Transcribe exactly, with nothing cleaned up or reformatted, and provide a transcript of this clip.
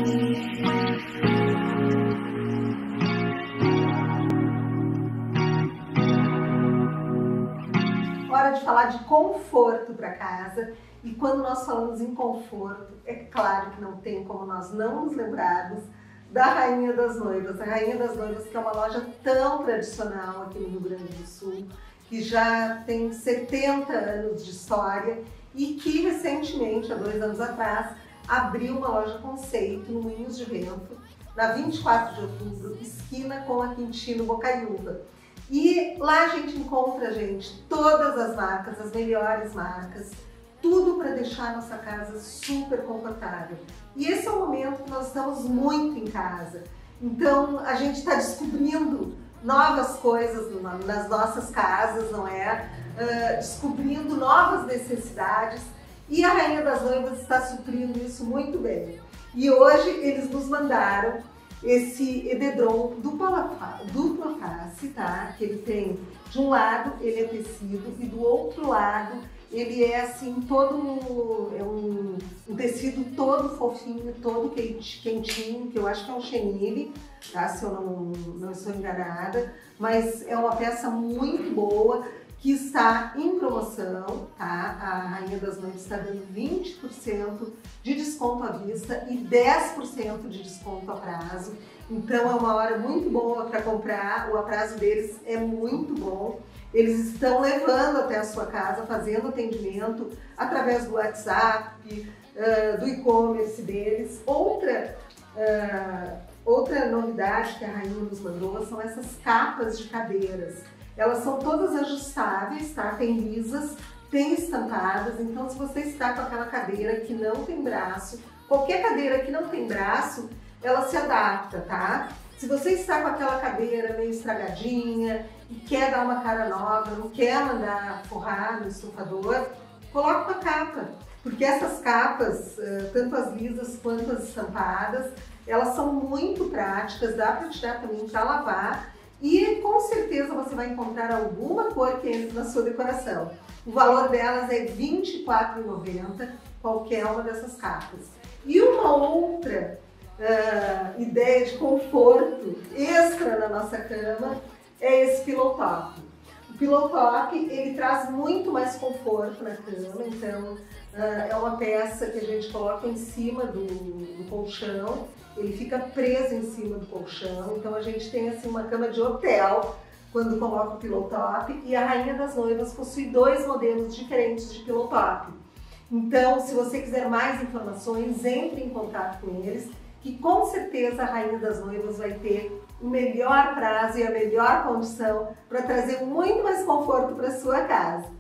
Hora de falar de conforto para casa. E quando nós falamos em conforto, é claro que não tem como nós não nos lembrarmos da Rainha das Noivas. A Rainha das Noivas, que é uma loja tão tradicional aqui no Rio Grande do Sul, que já tem setenta anos de história e que recentemente, há dois anos atrás, abriu uma loja conceito no Moinhos de Vento, na vinte e quatro de outubro, esquina com a Quintino Bocaiúva. E lá a gente encontra, gente, todas as marcas, as melhores marcas, tudo para deixar a nossa casa super confortável. E esse é o momento que nós estamos muito em casa. Então a gente está descobrindo novas coisas nas nossas casas, não é? Uh, descobrindo novas necessidades e a Rainha das Noivas está suprindo isso muito bem. E hoje eles nos mandaram esse edredom dupla, dupla face, tá? Que ele tem, de um lado ele é tecido e do outro lado ele é assim todo, é um, um tecido todo fofinho, todo quentinho, que eu acho que é um chenille, tá? Se eu não, não estou enganada, mas é uma peça muito boa, que está em promoção, tá? A Rainha das Noivas está dando vinte por cento de desconto à vista e dez por cento de desconto a prazo. Então é uma hora muito boa para comprar, o aprazo deles é muito bom. Eles estão levando até a sua casa, fazendo atendimento através do WhatsApp, uh, do e-commerce deles. Outra, uh, outra novidade que a Rainha nos mandou são essas capas de cadeiras. Elas são todas ajustáveis, tá? Tem lisas, tem estampadas, então se você está com aquela cadeira que não tem braço, qualquer cadeira que não tem braço, ela se adapta, tá? Se você está com aquela cadeira meio estragadinha e quer dar uma cara nova, não quer mandar forrar no estufador, coloca uma capa, porque essas capas, tanto as lisas quanto as estampadas, elas são muito práticas, dá para tirar também para lavar. E com certeza você vai encontrar alguma cor que entre na sua decoração. O valor delas é vinte e quatro reais e noventa centavos, qualquer uma dessas capas. E uma outra uh, ideia de conforto extra na nossa cama é esse pillow top. O pillow top, ele traz muito mais conforto na cama, então uh, é uma peça que a gente coloca em cima do, do colchão. Ele fica preso em cima do colchão, então a gente tem assim uma cama de hotel quando coloca o pillow top, e a Rainha das Noivas possui dois modelos diferentes de pillow top. Então, se você quiser mais informações, entre em contato com eles, que com certeza a Rainha das Noivas vai ter o melhor prazo e a melhor condição para trazer muito mais conforto para sua casa.